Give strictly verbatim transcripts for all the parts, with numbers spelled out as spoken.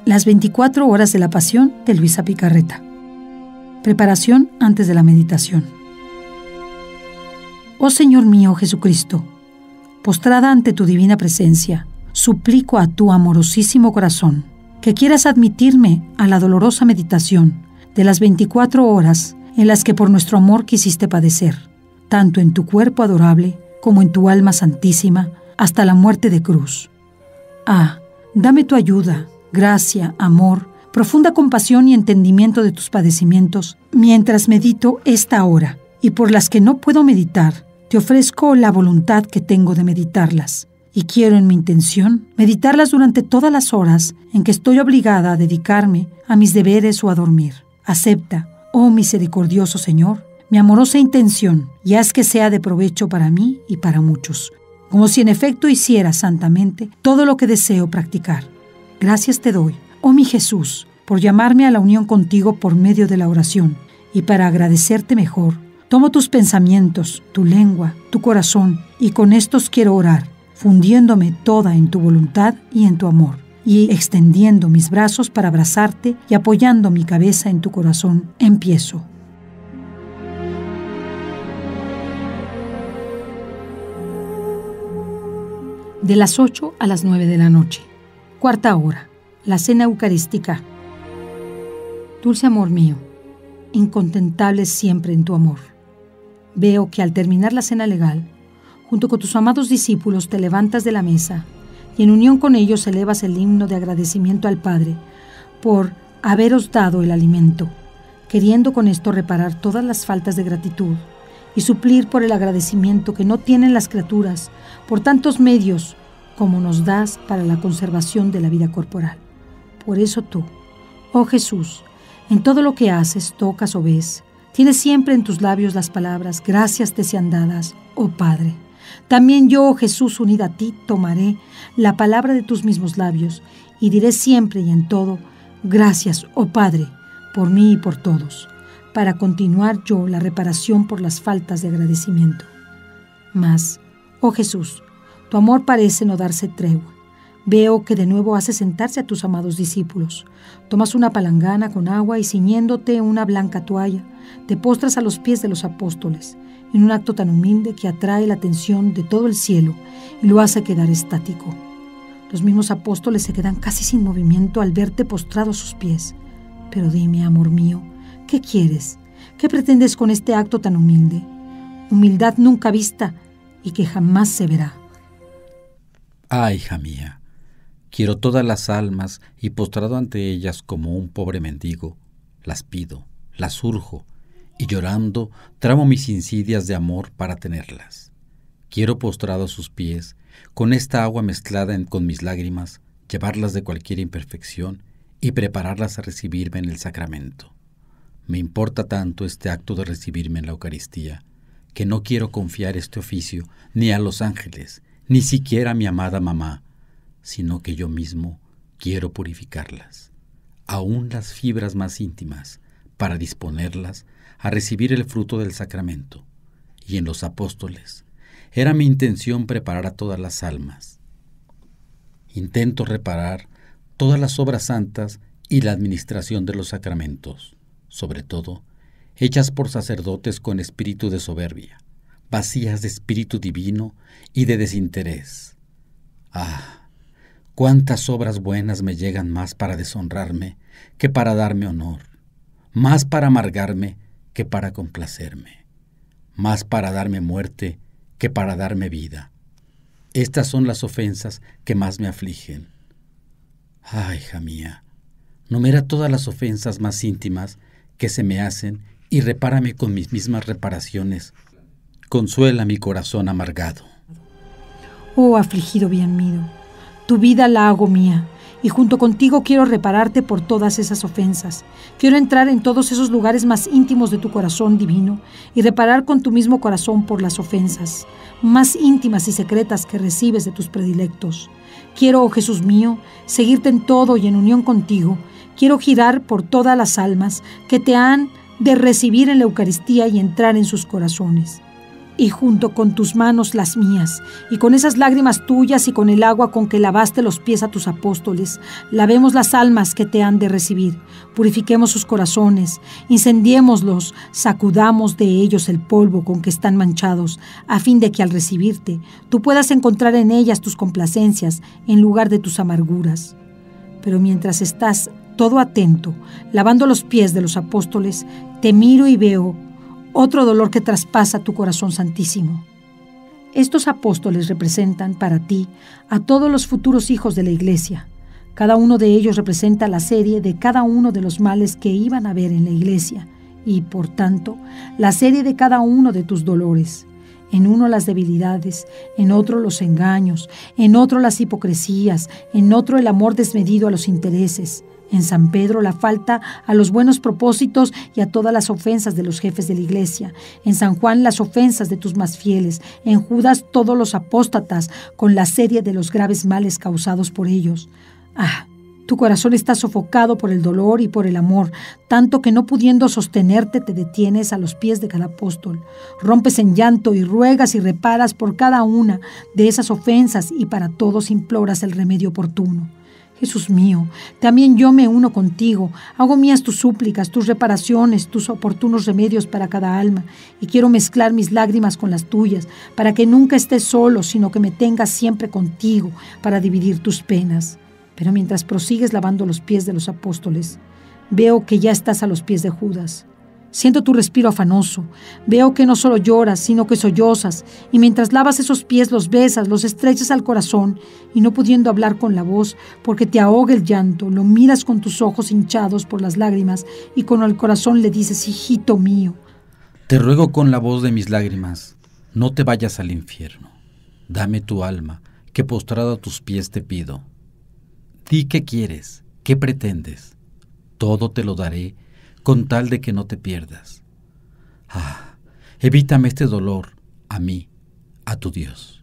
Las veinticuatro horas de la Pasión de Luisa Picarreta. Preparación antes de la meditación. Oh Señor mío Jesucristo, postrada ante tu divina presencia, suplico a tu amorosísimo corazón que quieras admitirme a la dolorosa meditación de las veinticuatro horas en las que por nuestro amor quisiste padecer, tanto en tu cuerpo adorable como en tu alma santísima, hasta la muerte de cruz. Ah, dame tu ayuda, gracia, amor, profunda compasión y entendimiento de tus padecimientos mientras medito esta hora, y por las que no puedo meditar, te ofrezco la voluntad que tengo de meditarlas, y quiero en mi intención meditarlas durante todas las horas en que estoy obligada a dedicarme a mis deberes o a dormir. Acepta, oh misericordioso Señor, mi amorosa intención, y haz que sea de provecho para mí y para muchos, como si en efecto hiciera santamente todo lo que deseo practicar. Gracias te doy, oh mi Jesús, por llamarme a la unión contigo por medio de la oración, y para agradecerte mejor, tomo tus pensamientos, tu lengua, tu corazón, y con estos quiero orar, fundiéndome toda en tu voluntad y en tu amor, y extendiendo mis brazos para abrazarte y apoyando mi cabeza en tu corazón, empiezo. De las ocho a las nueve de la noche. Cuarta hora. La cena eucarística. Dulce amor mío, incontentable siempre en tu amor. Veo que al terminar la cena legal, junto con tus amados discípulos te levantas de la mesa y en unión con ellos elevas el himno de agradecimiento al Padre por haberos dado el alimento, queriendo con esto reparar todas las faltas de gratitud y suplir por el agradecimiento que no tienen las criaturas por tantos medios como nos das para la conservación de la vida corporal. Por eso tú, oh Jesús, en todo lo que haces, tocas o ves, tienes siempre en tus labios las palabras, gracias te sean dadas, oh Padre. También yo, oh Jesús, unida a ti, tomaré la palabra de tus mismos labios y diré siempre y en todo, gracias, oh Padre, por mí y por todos, para continuar yo la reparación por las faltas de agradecimiento. Mas, oh Jesús, tu amor parece no darse tregua. Veo que de nuevo haces sentarse a tus amados discípulos. Tomas una palangana con agua y ciñéndote una blanca toalla, te postras a los pies de los apóstoles, en un acto tan humilde que atrae la atención de todo el cielo y lo hace quedar estático. Los mismos apóstoles se quedan casi sin movimiento al verte postrado a sus pies. Pero dime, amor mío, ¿qué quieres? ¿Qué pretendes con este acto tan humilde? Humildad nunca vista y que jamás se verá. Ah, hija mía, quiero todas las almas y postrado ante ellas como un pobre mendigo, las pido, las urjo, y llorando tramo mis insidias de amor para tenerlas. Quiero postrado a sus pies, con esta agua mezclada en, con mis lágrimas, llevarlas de cualquier imperfección y prepararlas a recibirme en el sacramento. Me importa tanto este acto de recibirme en la Eucaristía, que no quiero confiar este oficio ni a los ángeles, ni siquiera a mi amada mamá, sino que yo mismo quiero purificarlas, aún las fibras más íntimas, para disponerlas a recibir el fruto del sacramento. Y en los apóstoles era mi intención preparar a todas las almas. Intento reparar todas las obras santas y la administración de los sacramentos, sobre todo hechas por sacerdotes con espíritu de soberbia, vacías de espíritu divino y de desinterés. Ah, cuántas obras buenas me llegan más para deshonrarme que para darme honor, más para amargarme que para complacerme, más para darme muerte que para darme vida. Estas son las ofensas que más me afligen. Ah, hija mía, numera todas las ofensas más íntimas que se me hacen y repárame con mis mismas reparaciones. Consuela mi corazón amargado. Oh afligido bien mío, tu vida la hago mía, y junto contigo quiero repararte por todas esas ofensas. Quiero entrar en todos esos lugares más íntimos de tu corazón divino y reparar con tu mismo corazón por las ofensas más íntimas y secretas que recibes de tus predilectos. Quiero, oh Jesús mío, seguirte en todo y en unión contigo. Quiero girar por todas las almas que te han de recibir en la Eucaristía y entrar en sus corazones. y junto con tus manos las mías, y con esas lágrimas tuyas y con el agua con que lavaste los pies a tus apóstoles, lavemos las almas que te han de recibir, purifiquemos sus corazones, incendiémoslos, sacudamos de ellos el polvo con que están manchados, a fin de que al recibirte tú puedas encontrar en ellas tus complacencias en lugar de tus amarguras. Pero mientras estás todo atento, lavando los pies de los apóstoles, te miro y veo otro dolor que traspasa tu corazón santísimo. Estos apóstoles representan para ti a todos los futuros hijos de la Iglesia. Cada uno de ellos representa la serie de cada uno de los males que iban a haber en la Iglesia y, por tanto, la serie de cada uno de tus dolores. En uno las debilidades, en otro los engaños, en otro las hipocresías, en otro el amor desmedido a los intereses. En San Pedro la falta a los buenos propósitos y a todas las ofensas de los jefes de la Iglesia. En San Juan las ofensas de tus más fieles. En Judas todos los apóstatas con la serie de los graves males causados por ellos. Ah, tu corazón está sofocado por el dolor y por el amor, tanto que no pudiendo sostenerte te detienes a los pies de cada apóstol. Rompes en llanto y ruegas y reparas por cada una de esas ofensas y para todos imploras el remedio oportuno. Jesús mío, también yo me uno contigo, hago mías tus súplicas, tus reparaciones, tus oportunos remedios para cada alma, y quiero mezclar mis lágrimas con las tuyas, para que nunca estés solo, sino que me tengas siempre contigo, para dividir tus penas. Pero mientras prosigues lavando los pies de los apóstoles, veo que ya estás a los pies de Judas. Siento tu respiro afanoso, veo que no solo lloras, sino que sollozas, y mientras lavas esos pies los besas, los estrechas al corazón, y no pudiendo hablar con la voz, porque te ahoga el llanto, lo miras con tus ojos hinchados por las lágrimas, y con el corazón le dices, hijito mío. Te ruego con la voz de mis lágrimas, no te vayas al infierno. Dame tu alma, que postrado a tus pies te pido. Di qué quieres, qué pretendes. Todo te lo daré, con tal de que no te pierdas. Ah, evítame este dolor, a mí, a tu Dios.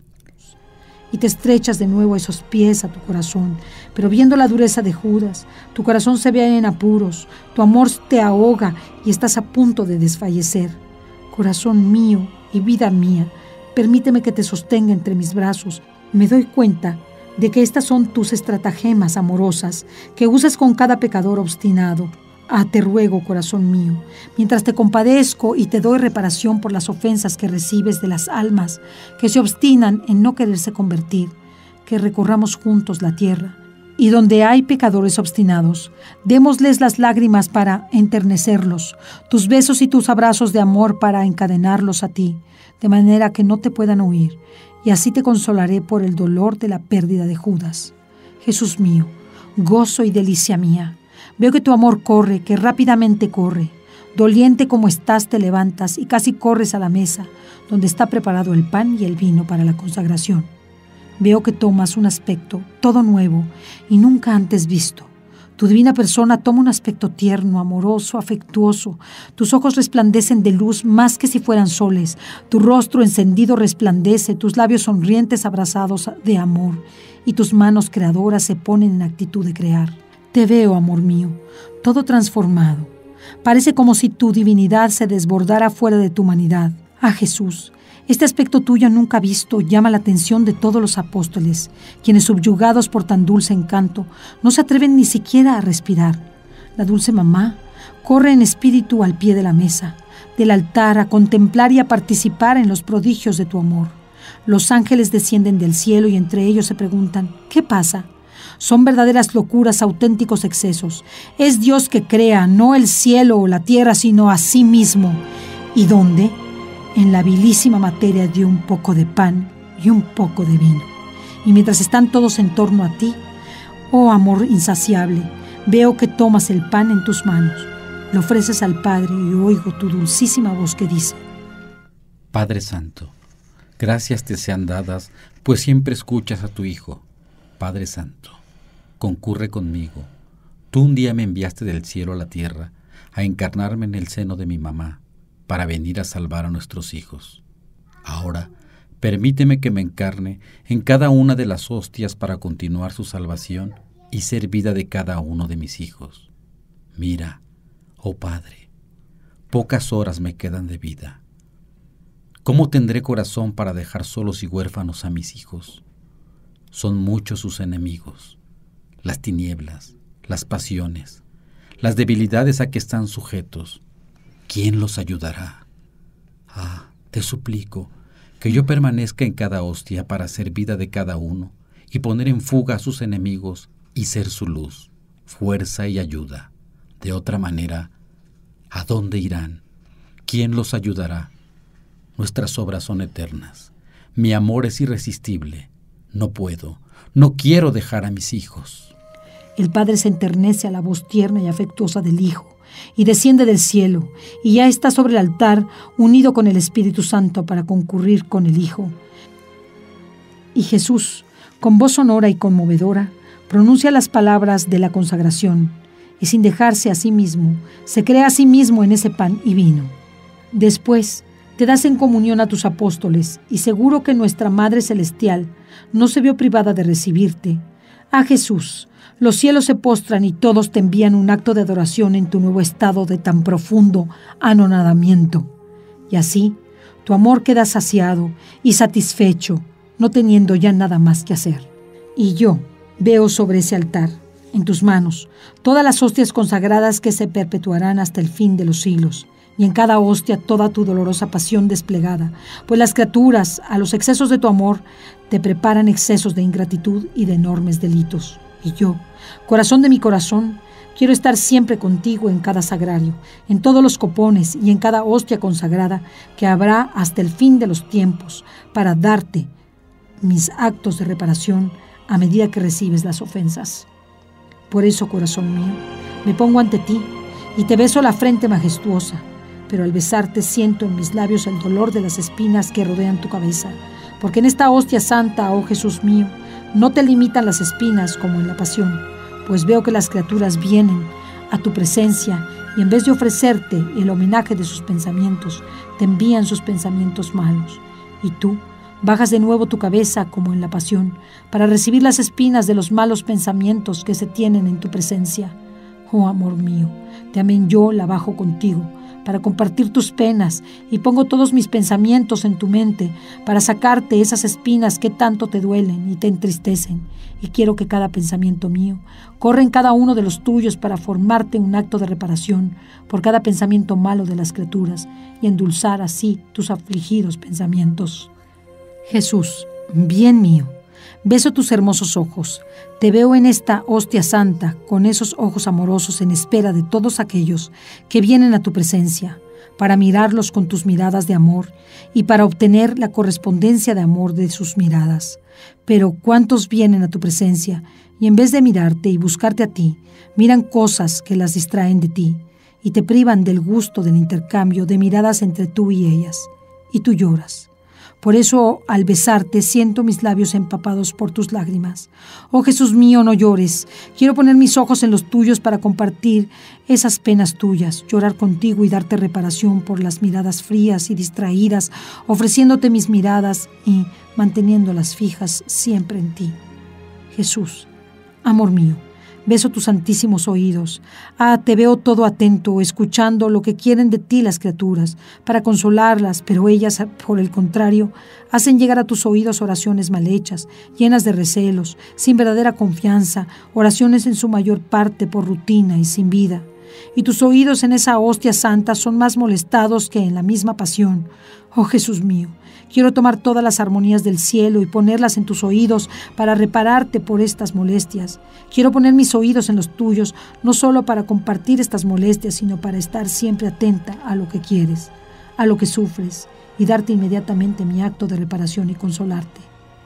Y te estrechas de nuevo esos pies a tu corazón, pero viendo la dureza de Judas, tu corazón se ve en apuros, tu amor te ahoga y estás a punto de desfallecer. Corazón mío y vida mía, permíteme que te sostenga entre mis brazos. Me doy cuenta de que estas son tus estratagemas amorosas que usas con cada pecador obstinado. Ah, te ruego, corazón mío, mientras te compadezco y te doy reparación por las ofensas que recibes de las almas que se obstinan en no quererse convertir, que recorramos juntos la tierra, y donde hay pecadores obstinados, démosles las lágrimas para enternecerlos, tus besos y tus abrazos de amor para encadenarlos a ti, de manera que no te puedan huir, y así te consolaré por el dolor de la pérdida de Judas. Jesús mío, gozo y delicia mía, veo que tu amor corre, que rápidamente corre. Doliente como estás, te levantas y casi corres a la mesa, donde está preparado el pan y el vino para la consagración. Veo que tomas un aspecto todo nuevo y nunca antes visto. Tu divina persona toma un aspecto tierno, amoroso, afectuoso. Tus ojos resplandecen de luz más que si fueran soles. Tu rostro encendido resplandece, tus labios sonrientes abrazados de amor, y tus manos creadoras se ponen en actitud de crear. Te veo, amor mío, todo transformado. Parece como si tu divinidad se desbordara fuera de tu humanidad. Ah, Jesús, este aspecto tuyo nunca visto llama la atención de todos los apóstoles, quienes subyugados por tan dulce encanto no se atreven ni siquiera a respirar. La dulce mamá corre en espíritu al pie de la mesa, del altar, a contemplar y a participar en los prodigios de tu amor. Los ángeles descienden del cielo y entre ellos se preguntan, ¿qué pasa? Son verdaderas locuras, auténticos excesos. Es Dios que crea, no el cielo o la tierra, sino a sí mismo. ¿Y dónde? En la vilísima materia de un poco de pan y un poco de vino. Y mientras están todos en torno a ti, oh amor insaciable, veo que tomas el pan en tus manos, lo ofreces al Padre y oigo tu dulcísima voz que dice: Padre Santo, gracias te sean dadas, pues siempre escuchas a tu Hijo. Padre Santo, concurre conmigo. Tú un día me enviaste del cielo a la tierra a encarnarme en el seno de mi mamá para venir a salvar a nuestros hijos. Ahora, permíteme que me encarne en cada una de las hostias para continuar su salvación y ser vida de cada uno de mis hijos. Mira, oh Padre, pocas horas me quedan de vida. ¿Cómo tendré corazón para dejar solos y huérfanos a mis hijos? Son muchos sus enemigos, las tinieblas, las pasiones, las debilidades a que están sujetos. ¿Quién los ayudará? Ah, te suplico que yo permanezca en cada hostia para hacer vida de cada uno y poner en fuga a sus enemigos y ser su luz, fuerza y ayuda. De otra manera, ¿a dónde irán? ¿Quién los ayudará? Nuestras obras son eternas. Mi amor es irresistible. No puedo, no quiero dejar a mis hijos. El Padre se enternece a la voz tierna y afectuosa del Hijo y desciende del cielo, y ya está sobre el altar unido con el Espíritu Santo para concurrir con el Hijo. Y Jesús, con voz sonora y conmovedora, pronuncia las palabras de la consagración, y sin dejarse a sí mismo, se crea a sí mismo en ese pan y vino. Después, te das en comunión a tus apóstoles, y seguro que nuestra Madre Celestial no se vio privada de recibirte. Ah, Jesús, los cielos se postran y todos te envían un acto de adoración en tu nuevo estado de tan profundo anonadamiento. Y así, tu amor queda saciado y satisfecho, no teniendo ya nada más que hacer. Y yo veo sobre ese altar, en tus manos, todas las hostias consagradas que se perpetuarán hasta el fin de los siglos, y en cada hostia toda tu dolorosa pasión desplegada, pues las criaturas, a los excesos de tu amor, te preparan excesos de ingratitud y de enormes delitos. Y yo, corazón de mi corazón, quiero estar siempre contigo en cada sagrario, en todos los copones y en cada hostia consagrada que habrá hasta el fin de los tiempos, para darte mis actos de reparación a medida que recibes las ofensas. Por eso, corazón mío, me pongo ante ti y te beso la frente majestuosa, pero al besarte siento en mis labios el dolor de las espinas que rodean tu cabeza, porque en esta hostia santa, oh Jesús mío, no te limitan las espinas como en la pasión, pues veo que las criaturas vienen a tu presencia y en vez de ofrecerte el homenaje de sus pensamientos, te envían sus pensamientos malos. Y tú bajas de nuevo tu cabeza como en la pasión para recibir las espinas de los malos pensamientos que se tienen en tu presencia. Oh amor mío, también yo la bajo contigo para compartir tus penas y pongo todos mis pensamientos en tu mente para sacarte esas espinas que tanto te duelen y te entristecen. Y quiero que cada pensamiento mío corra en cada uno de los tuyos para formarte un acto de reparación por cada pensamiento malo de las criaturas y endulzar así tus afligidos pensamientos. Jesús, bien mío, beso tus hermosos ojos. Te veo en esta hostia santa con esos ojos amorosos en espera de todos aquellos que vienen a tu presencia, para mirarlos con tus miradas de amor y para obtener la correspondencia de amor de sus miradas. Pero ¿cuántos vienen a tu presencia y en vez de mirarte y buscarte a ti, miran cosas que las distraen de ti y te privan del gusto del intercambio de miradas entre tú y ellas? Y tú lloras. Por eso, al besarte, siento mis labios empapados por tus lágrimas. Oh Jesús mío, no llores. Quiero poner mis ojos en los tuyos para compartir esas penas tuyas, llorar contigo y darte reparación por las miradas frías y distraídas, ofreciéndote mis miradas y manteniéndolas fijas siempre en ti. Jesús, amor mío, beso tus santísimos oídos. Ah, te veo todo atento, escuchando lo que quieren de ti las criaturas, para consolarlas, pero ellas, por el contrario, hacen llegar a tus oídos oraciones mal hechas, llenas de recelos, sin verdadera confianza, oraciones en su mayor parte por rutina y sin vida. Y tus oídos en esa hostia santa son más molestados que en la misma pasión. Oh Jesús mío, quiero tomar todas las armonías del cielo y ponerlas en tus oídos para repararte por estas molestias. Quiero poner mis oídos en los tuyos, no solo para compartir estas molestias, sino para estar siempre atenta a lo que quieres, a lo que sufres, y darte inmediatamente mi acto de reparación y consolarte.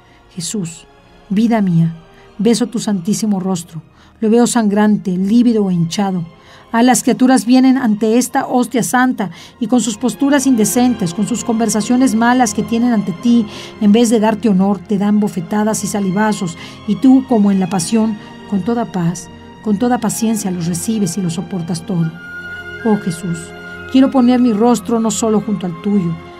Jesús, vida mía, beso tu santísimo rostro, lo veo sangrante, lívido e hinchado. A las criaturas vienen ante esta hostia santa y con sus posturas indecentes, con sus conversaciones malas que tienen ante ti, en vez de darte honor, te dan bofetadas y salivazos, y tú, como en la pasión, con toda paz, con toda paciencia los recibes y los soportas todo. Oh Jesús, quiero poner mi rostro no solo junto al tuyo,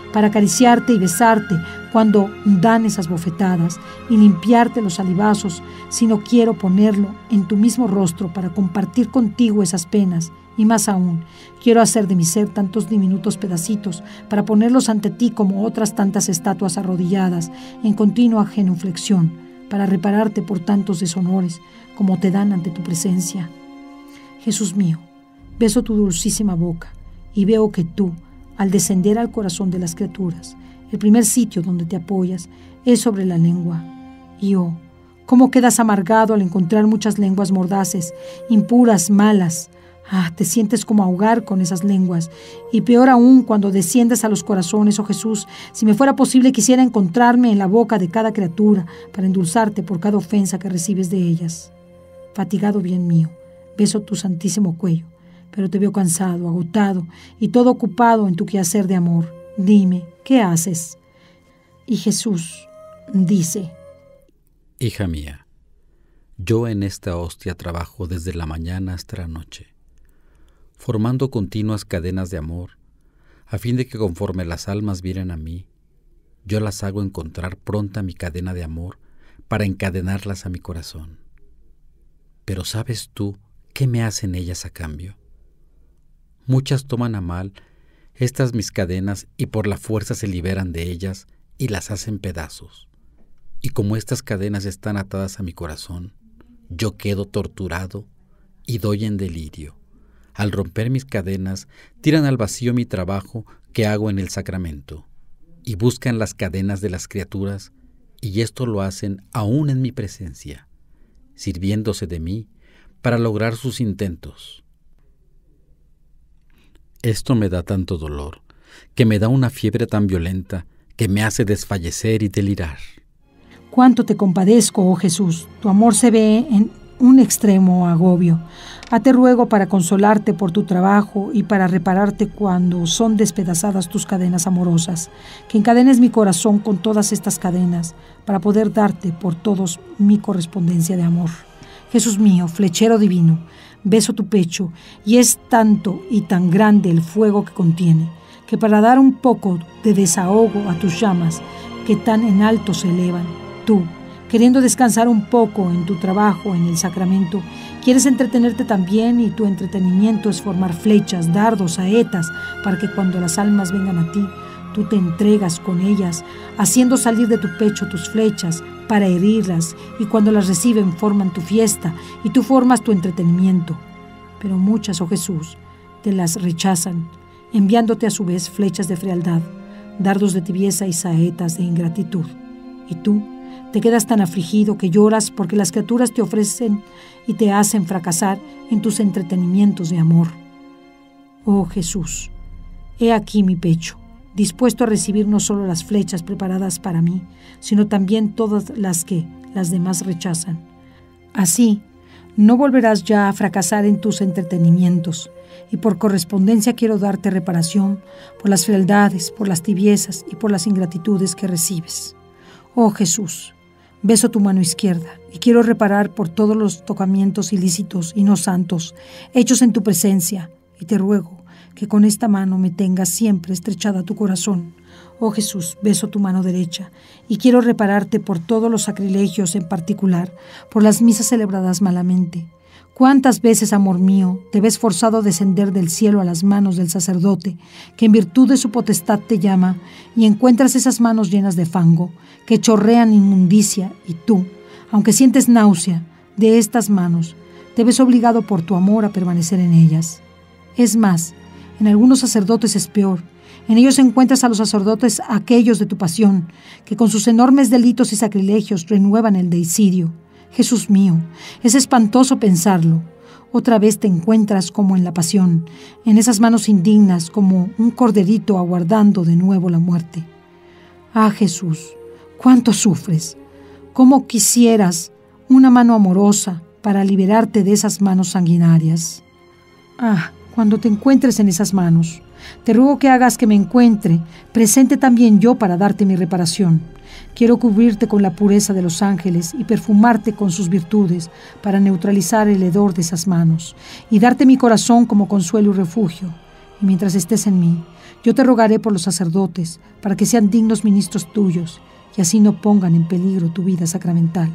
para acariciarte y besarte cuando dan esas bofetadas y limpiarte los salivazos, sino quiero ponerlo en tu mismo rostro para compartir contigo esas penas. Y más aún, quiero hacer de mi ser tantos diminutos pedacitos para ponerlos ante ti como otras tantas estatuas arrodilladas en continua genuflexión, para repararte por tantos deshonores como te dan ante tu presencia. Jesús mío, beso tu dulcísima boca y veo que tú, al descender al corazón de las criaturas, el primer sitio donde te apoyas es sobre la lengua. Y oh, cómo quedas amargado al encontrar muchas lenguas mordaces, impuras, malas. Ah, te sientes como ahogar con esas lenguas. Y peor aún cuando desciendes a los corazones, oh Jesús, si me fuera posible quisiera encontrarme en la boca de cada criatura para endulzarte por cada ofensa que recibes de ellas. Fatigado bien mío, beso tu santísimo cuello, pero te veo cansado, agotado y todo ocupado en tu quehacer de amor. Dime, ¿qué haces? Y Jesús dice: Hija mía, yo en esta hostia trabajo desde la mañana hasta la noche, formando continuas cadenas de amor, a fin de que conforme las almas vienen a mí, yo las hago encontrar pronta mi cadena de amor para encadenarlas a mi corazón. Pero ¿sabes tú qué me hacen ellas a cambio? Muchas toman a mal estas mis cadenas y por la fuerza se liberan de ellas y las hacen pedazos. Y como estas cadenas están atadas a mi corazón, yo quedo torturado y doy en delirio. Al romper mis cadenas, tiran al vacío mi trabajo que hago en el sacramento y buscan las cadenas de las criaturas, y esto lo hacen aún en mi presencia, sirviéndose de mí para lograr sus intentos. Esto me da tanto dolor, que me da una fiebre tan violenta que me hace desfallecer y delirar. Cuánto te compadezco, oh Jesús. Tu amor se ve en un extremo agobio. A te ruego para consolarte por tu trabajo y para repararte cuando son despedazadas tus cadenas amorosas, que encadenes mi corazón con todas estas cadenas para poder darte por todos mi correspondencia de amor. Jesús mío, flechero divino, beso tu pecho y es tanto y tan grande el fuego que contiene, que para dar un poco de desahogo a tus llamas que tan en alto se elevan, tú, queriendo descansar un poco en tu trabajo en el sacramento, quieres entretenerte también y tu entretenimiento es formar flechas, dardos, saetas, para que cuando las almas vengan a ti, tú te entregas con ellas, haciendo salir de tu pecho tus flechas para herirlas, y cuando las reciben forman tu fiesta y tú formas tu entretenimiento. Pero muchas, oh Jesús, te las rechazan, enviándote a su vez flechas de frialdad, dardos de tibieza y saetas de ingratitud. Y tú te quedas tan afligido que lloras porque las criaturas te ofrecen y te hacen fracasar en tus entretenimientos de amor. Oh Jesús, he aquí mi pecho, dispuesto a recibir no solo las flechas preparadas para mí, sino también todas las que las demás rechazan. Así, no volverás ya a fracasar en tus entretenimientos, y por correspondencia quiero darte reparación por las fealdades, por las tibiezas y por las ingratitudes que recibes. Oh Jesús, beso tu mano izquierda y quiero reparar por todos los tocamientos ilícitos y no santos hechos en tu presencia, y te ruego que con esta mano me tengas siempre estrechada tu corazón. Oh Jesús, beso tu mano derecha y quiero repararte por todos los sacrilegios, en particular por las misas celebradas malamente. ¿Cuántas veces, amor mío, te ves forzado a descender del cielo a las manos del sacerdote, que en virtud de su potestad te llama, y encuentras esas manos llenas de fango, que chorrean inmundicia, y tú, aunque sientes náusea de estas manos, te ves obligado por tu amor a permanecer en ellas? Es más, en algunos sacerdotes es peor. En ellos encuentras a los sacerdotes aquellos de tu pasión, que con sus enormes delitos y sacrilegios renuevan el deicidio. Jesús mío, es espantoso pensarlo. Otra vez te encuentras como en la pasión, en esas manos indignas como un corderito aguardando de nuevo la muerte. Ah, Jesús, cuánto sufres. Cómo quisieras una mano amorosa para liberarte de esas manos sanguinarias. Ah, cuando te encuentres en esas manos, te ruego que hagas que me encuentre presente también yo para darte mi reparación. Quiero cubrirte con la pureza de los ángeles y perfumarte con sus virtudes para neutralizar el hedor de esas manos y darte mi corazón como consuelo y refugio. y mientras estés en mí, yo te rogaré por los sacerdotes, para que sean dignos ministros tuyos, y así no pongan en peligro tu vida sacramental.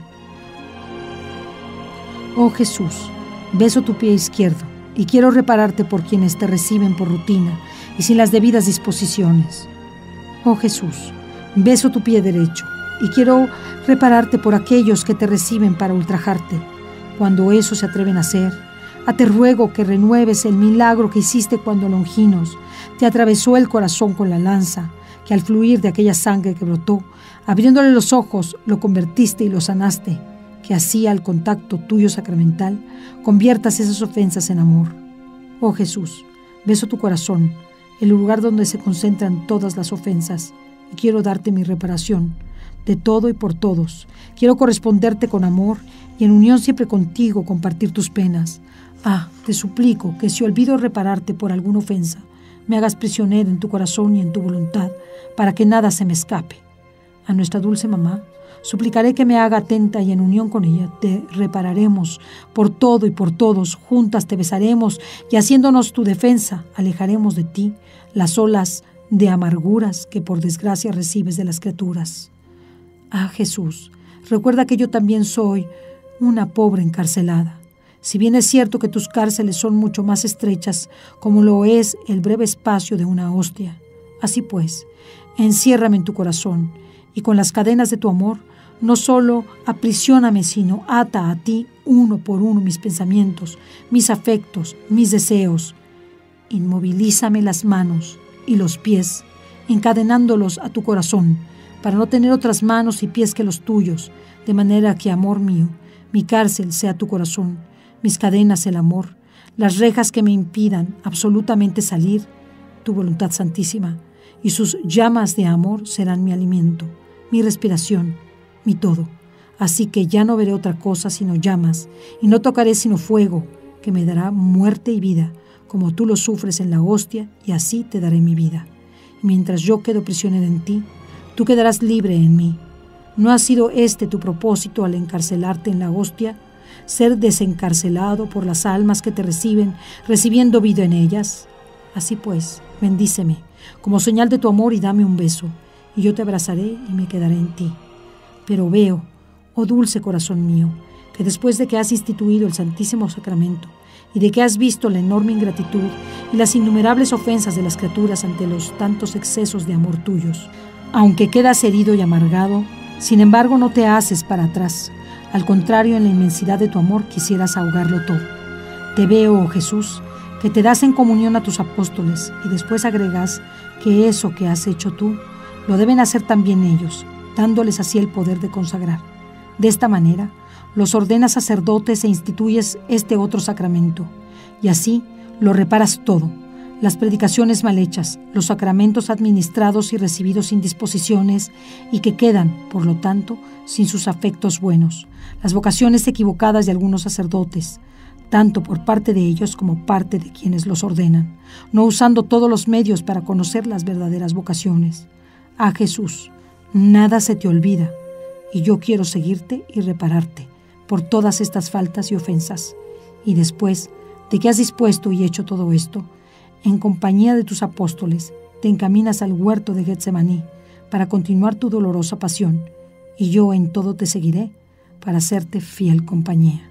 Oh Jesús, beso tu pie izquierdo, y quiero repararte por quienes te reciben por rutina y sin las debidas disposiciones. Oh Jesús, beso tu pie derecho, y quiero repararte por aquellos que te reciben para ultrajarte. Cuando eso se atreven a hacer, a te ruego que renueves el milagro que hiciste cuando Longinos te atravesó el corazón con la lanza, que al fluir de aquella sangre que brotó, abriéndole los ojos, lo convertiste y lo sanaste, que así al contacto tuyo sacramental conviertas esas ofensas en amor. Oh Jesús, beso tu corazón, el lugar donde se concentran todas las ofensas, y quiero darte mi reparación, de todo y por todos. Quiero corresponderte con amor y en unión siempre contigo compartir tus penas. Ah, te suplico que si olvido repararte por alguna ofensa, me hagas prisionero en tu corazón y en tu voluntad, para que nada se me escape. A nuestra dulce mamá, suplicaré que me haga atenta y en unión con ella te repararemos por todo y por todos, juntas te besaremos y haciéndonos tu defensa, alejaremos de ti las olas de amarguras que por desgracia recibes de las criaturas. Ah, Jesús, recuerda que yo también soy una pobre encarcelada. Si bien es cierto que tus cárceles son mucho más estrechas, como lo es el breve espacio de una hostia, así pues, enciérrame en tu corazón, y con las cadenas de tu amor, no solo aprisioname, sino ata a ti uno por uno mis pensamientos, mis afectos, mis deseos. Inmovilízame las manos y los pies, encadenándolos a tu corazón, para no tener otras manos y pies que los tuyos, de manera que, amor mío, mi cárcel sea tu corazón, mis cadenas el amor, las rejas que me impidan absolutamente salir, tu voluntad santísima, y sus llamas de amor serán mi alimento, mi respiración, mi todo. Así que ya no veré otra cosa sino llamas, y no tocaré sino fuego, que me dará muerte y vida, como tú lo sufres en la hostia, y así te daré mi vida. Y mientras yo quedo prisionero en ti, tú quedarás libre en mí. ¿No ha sido este tu propósito al encarcelarte en la hostia? Ser desencarcelado por las almas que te reciben, recibiendo vida en ellas. Así pues, bendíceme, como señal de tu amor, y dame un beso, y yo te abrazaré y me quedaré en ti. Pero veo, oh dulce corazón mío, que después de que has instituido el Santísimo Sacramento, y de que has visto la enorme ingratitud y las innumerables ofensas de las criaturas ante los tantos excesos de amor tuyos, aunque quedas herido y amargado, sin embargo no te haces para atrás. Al contrario, en la inmensidad de tu amor quisieras ahogarlo todo. Te veo, oh Jesús, que te das en comunión a tus apóstoles y después agregas que eso que has hecho tú lo deben hacer también ellos, dándoles así el poder de consagrar. De esta manera, los ordenas sacerdotes e instituyes este otro sacramento, y así lo reparas todo. Las predicaciones mal hechas, los sacramentos administrados y recibidos sin disposiciones y que quedan, por lo tanto, sin sus afectos buenos, las vocaciones equivocadas de algunos sacerdotes, tanto por parte de ellos como parte de quienes los ordenan, no usando todos los medios para conocer las verdaderas vocaciones. Ah, Jesús, nada se te olvida, y yo quiero seguirte y repararte por todas estas faltas y ofensas. Y después de que has dispuesto y hecho todo esto, en compañía de tus apóstoles, te encaminas al huerto de Getsemaní para continuar tu dolorosa pasión, y yo en todo te seguiré para hacerte fiel compañía.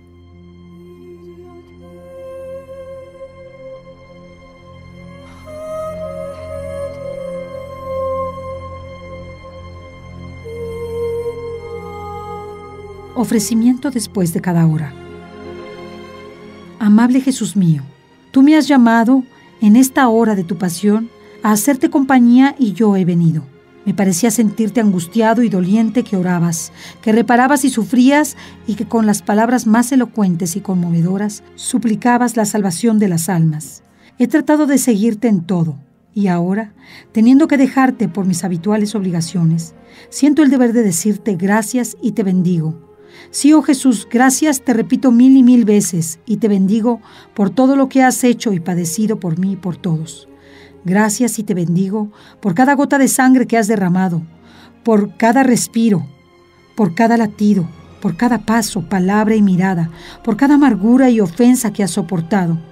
Ofrecimiento después de cada hora. Amable Jesús mío, tú me has llamado en esta hora de tu pasión a hacerte compañía y yo he venido. Me parecía sentirte angustiado y doliente, que orabas, que reparabas y sufrías, y que con las palabras más elocuentes y conmovedoras suplicabas la salvación de las almas. He tratado de seguirte en todo, y ahora, teniendo que dejarte por mis habituales obligaciones, siento el deber de decirte gracias y te bendigo. Sí, oh Jesús, gracias te repito mil y mil veces, y te bendigo por todo lo que has hecho y padecido por mí y por todos. Gracias y te bendigo por cada gota de sangre que has derramado, por cada respiro, por cada latido, por cada paso, palabra y mirada, por cada amargura y ofensa que has soportado.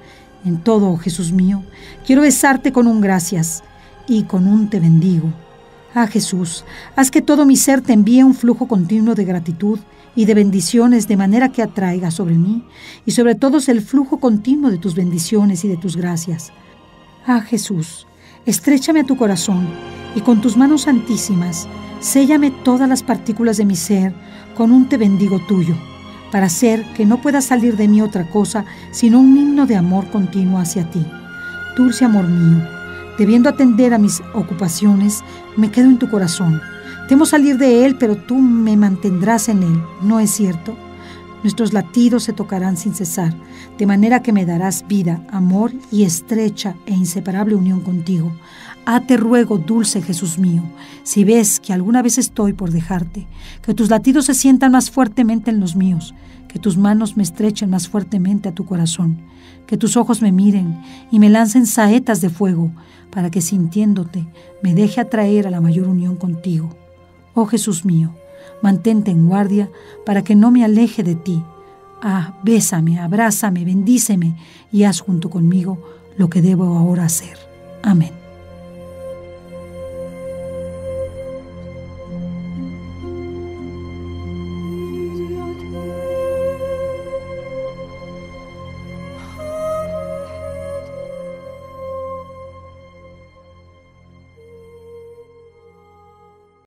En todo, oh Jesús mío, quiero besarte con un gracias y con un te bendigo. Ah, Jesús, haz que todo mi ser te envíe un flujo continuo de gratitud y de bendiciones, de manera que atraiga sobre mí y sobre todos el flujo continuo de tus bendiciones y de tus gracias. Ah, Jesús, estréchame a tu corazón y con tus manos santísimas, séllame todas las partículas de mi ser con un te bendigo tuyo, para hacer que no pueda salir de mí otra cosa sino un himno de amor continuo hacia ti. Dulce amor mío, debiendo atender a mis ocupaciones, me quedo en tu corazón. Temo salir de él, pero tú me mantendrás en él, ¿no es cierto? Nuestros latidos se tocarán sin cesar, de manera que me darás vida, amor y estrecha e inseparable unión contigo. Ah, te ruego, dulce Jesús mío, si ves que alguna vez estoy por dejarte, que tus latidos se sientan más fuertemente en los míos, que tus manos me estrechen más fuertemente a tu corazón, que tus ojos me miren y me lancen saetas de fuego, para que sintiéndote me deje atraer a la mayor unión contigo. Oh Jesús mío, mantente en guardia para que no me aleje de ti. Ah, bésame, abrázame, bendíceme y haz junto conmigo lo que debo ahora hacer. Amén.